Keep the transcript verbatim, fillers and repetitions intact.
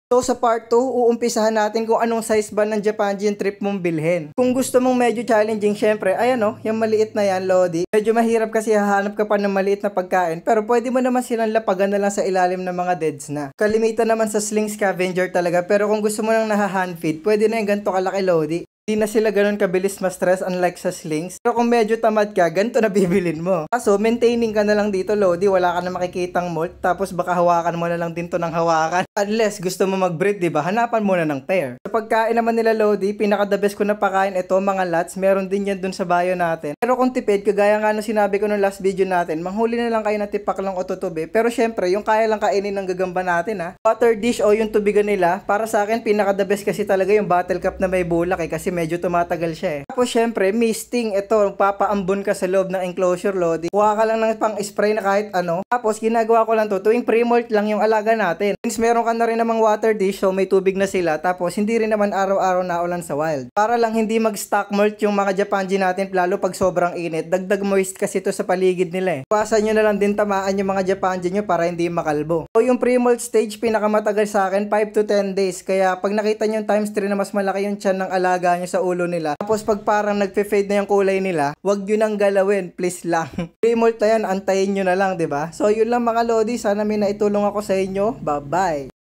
So sa part two, uumpisahan natin kung anong size ba ng Japanji yung trip mong bilhin. Kung gusto mong medyo challenging, syempre, ayan o, yung maliit na yan, Lodi. Medyo mahirap kasi hahanap ka pa ng maliit na pagkain, pero pwede mo naman silang lapagan na lang sa ilalim ng mga deads na. Kalimitan naman sa sling scavenger talaga, pero kung gusto mo nang naha-hand feed, pwede na yung ganito kalaki, Lodi. Hindi na sila ganun kabilis ma-stress unlike sa slings. Pero kung medyo tamad ka, ganito na bibilin mo. Kaso, maintaining ka na lang dito, Lodi. Wala ka na makikitang molt. Tapos baka hawakan mo na lang din to ng hawakan. Unless gusto mo mag-breed, diba? Hanapan mo na ng pair. Sa pagkain naman nila, Lodi, pinaka-the best ko na pakain ito, mga lots. Meron din yan dun sa bio natin. Pero kung tipid, kagaya nga nung sinabi ko nung last video natin, manghuli na lang kayo ng tipak lang o tutubi. Pero syempre, yung kaya lang kainin ng gagamba natin, ha. Water dish o yung tubigan nila, para sa akin, pinaka-the best kasi talaga yung bottle cup na may bulak eh. Kasi medyo tumatagal siya eh. Tapos syempre, misting ito, papaambon ka sa loob ng enclosure, Lodi. Kuha ka lang ng pang-spray na kahit ano. Tapos ginagawa ko lang to, tuwing pre-molt lang yung alaga natin. Since meron ka na rin namang water dish, so may tubig na sila. Tapos hindi rin naman araw-araw na ulan sa wild. Para lang hindi mag-stock molt yung mga Japanji natin, lalo pag sobrang init. Dagdag moist kasi ito sa paligid nila eh. Iwasan nyo na lang din tamaan yung mga Japanji nyo para hindi makalbo. So yung pre-molt stage, pinakamatagal sa akin, five to ten days. Kaya pag nakita nyo yung times three na mas malaki yung tiyan ng alaga nyo sa ulo nila. Tapos pag parang nagfe-fade na yung kulay nila, wag yun nang galawin, please lang. Pre-molt na yan, antayin nyo na lang, 'di ba? So yun lang mga Lodi, sana may naitulong ako sa inyo. Bye-bye!